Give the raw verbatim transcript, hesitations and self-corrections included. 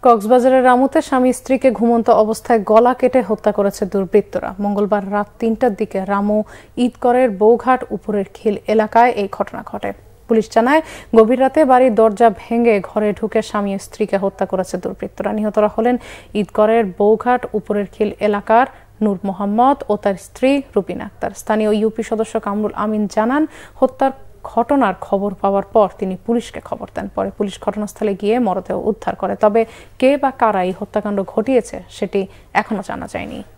কক্সবাজারের রামুতে স্বামী স্ত্রীকে ঘুমন্ত অবস্থায় গলা কেটে হত্যা করেছে দুর্বৃত্তরা। মঙ্গলবার রাত তিনটার দিকে রামু ঈদকরের বৌঘাট উপরের খিল এলাকায় এই ঘটনা ঘটে। পুলিশ জানায়, গভীর রাতে বাড়ির দরজা ভেঙে ঘরে ঢুকে স্বামী স্ত্রীকে হত্যা করেছে দুর্বৃত্তরা। নিহতরা হলেন ঈদকরের বৌঘাট উপরের খিল এলাকার নূর মোহাম্মদ ও তার স্ত্রী রুবিনা আক্তার। স্থানীয় ইউপি সদস্য কামরুল আমিন জানান, হত্যার ঘটনার খবর পাওয়ার পর তিনি পুলিশকে খবর দেন। পরে পুলিশ ঘটনাস্থলে গিয়ে মরদেহ উদ্ধার করে। তবে কে বা কারা এই হত্যাকাণ্ড ঘটিয়েছে সেটি এখনো জানা যায়নি।